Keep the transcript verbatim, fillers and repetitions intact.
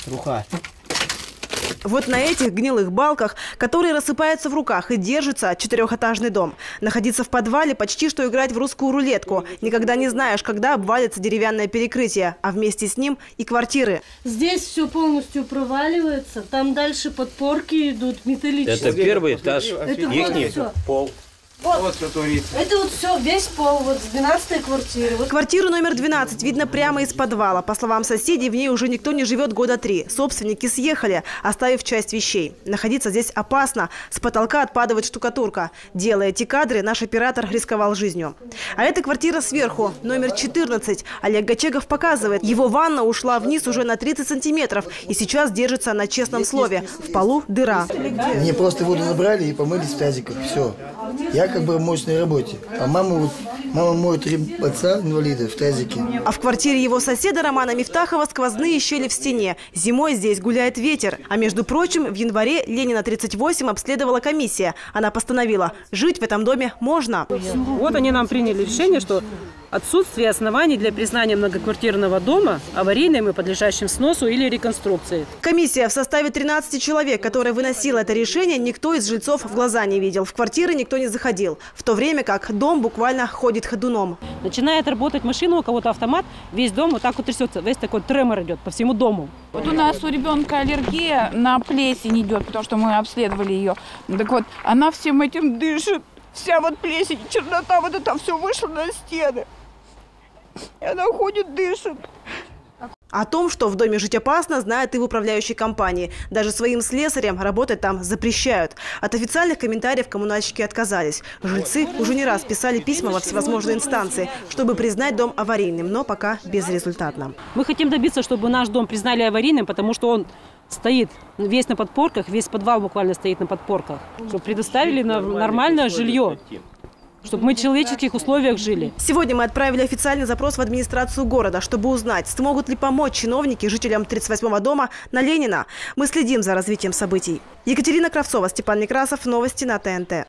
рука. Вот на этих гнилых балках, которые рассыпаются в руках, и держится четырехэтажный дом. Находиться в подвале почти что играть в русскую рулетку. Никогда не знаешь, когда обвалится деревянное перекрытие, а вместе с ним и квартиры. Здесь все полностью проваливается, там дальше подпорки идут металлические. Это первый этаж, Это ихний вот пол. Вот. Вот что творится. Это вот все, весь пол, вот с двенадцатой квартиры. Вот. Квартиру номер двенадцать видно прямо из подвала. По словам соседей, в ней уже никто не живет года три. Собственники съехали, оставив часть вещей. Находиться здесь опасно. С потолка отпадывает штукатурка. Делая эти кадры, наш оператор рисковал жизнью. А эта квартира сверху, номер четырнадцать. Олег Гачегов показывает, его ванна ушла вниз уже на тридцать сантиметров. И сейчас держится на честном слове. В полу дыра. Мне просто воду набрали и помылись в тазиках. Все. Я как бы в мощной работе. А мама, вот, мама моет три отца инвалида в тазике. А в квартире его соседа Романа Мифтахова сквозные щели в стене. Зимой здесь гуляет ветер. А между прочим, в январе Ленина тридцать восемь обследовала комиссия. Она постановила, жить в этом доме можно. Вот они нам приняли решение, что отсутствие оснований для признания многоквартирного дома аварийным и подлежащим сносу или реконструкции. Комиссия в составе тринадцати человек, которая выносила это решение, никто из жильцов в глаза не видел. В квартиры никто не заходил. В то время как дом буквально ходит ходуном. Начинает работать машина, у кого-то автомат, весь дом вот так вот трясется. Весь такой тремор идет по всему дому. Вот у нас у ребенка аллергия на плесень идет, потому что мы обследовали ее. Так вот, она всем этим дышит. Вся вот плесень, чернота, вот это все вышло на стены. И она ходит, дышит. О том, что в доме жить опасно, знают и в управляющей компании. Даже своим слесарям работать там запрещают. От официальных комментариев коммунальщики отказались. Жильцы уже не раз писали письма во всевозможные инстанции, чтобы признать дом аварийным, но пока безрезультатно. Мы хотим добиться, чтобы наш дом признали аварийным, потому что он стоит весь на подпорках, весь подвал буквально стоит на подпорках. Чтобы предоставили нормальное жилье. Чтобы мы в человеческих условиях жили. Сегодня мы отправили официальный запрос в администрацию города, чтобы узнать, смогут ли помочь чиновники жителям тридцать восьмого дома на Ленина. Мы следим за развитием событий. Екатерина Кравцова, Степан Некрасов. Новости на ТНТ.